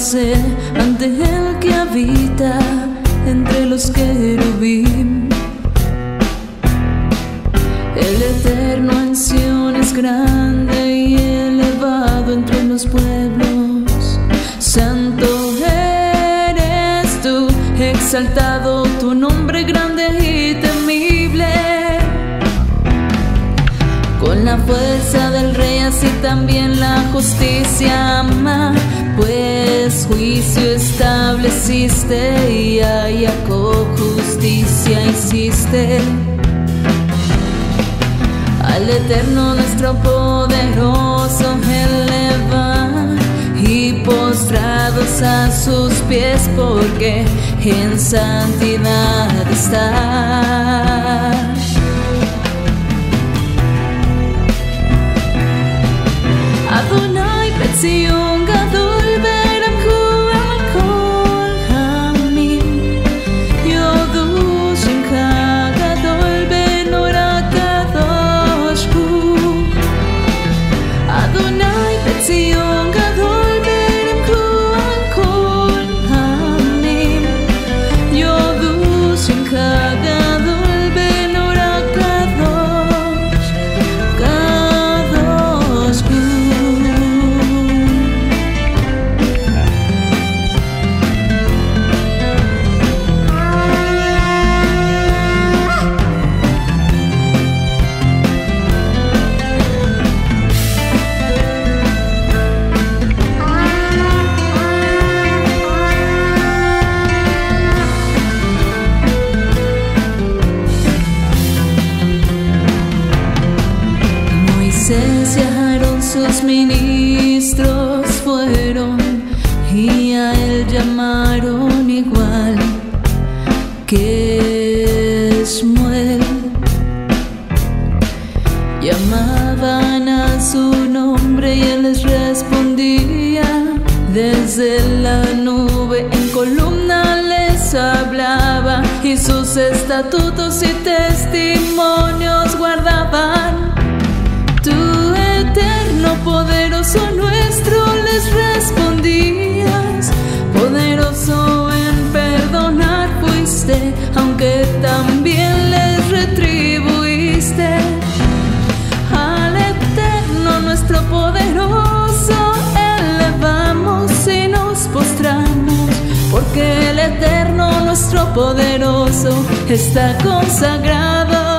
postrarse ante el que habita entre los querubín. El Eterno en Sión es grande y elevado entre los pueblos. Santo eres tú, exaltado tu nombre grande y temible. Con la fuerza del rey así también la justicia ama, pues juicio estableciste y a Jacob justicia hiciste. Al Eterno nuestro poderoso eleva y postrados a sus pies, porque en santidad está. Adonai Betzion Gadol Beramchu Kol Hamim Yodu Shincha Gadol Benora Kadosh Hu. Adonai Betzion Gadol Beramchu Kol Hamim Yodu Shincha Gadol Benora Kadosh Hu. Moisés y Aarón sus ministros fueron, y a él llamaron igual que Shmuel. Llamaban a su nombre y él les respondía. Desde la nube en columna les hablaba, y sus estatutos y testimonios guardaban. Tú, Eterno, poderoso nuestro, les respondías. Poderoso en perdonar fuiste, aunque también les retribuiste. Al Eterno nuestro poderoso elevamos y nos postramos, porque el Eterno nuestro poderoso está consagrado.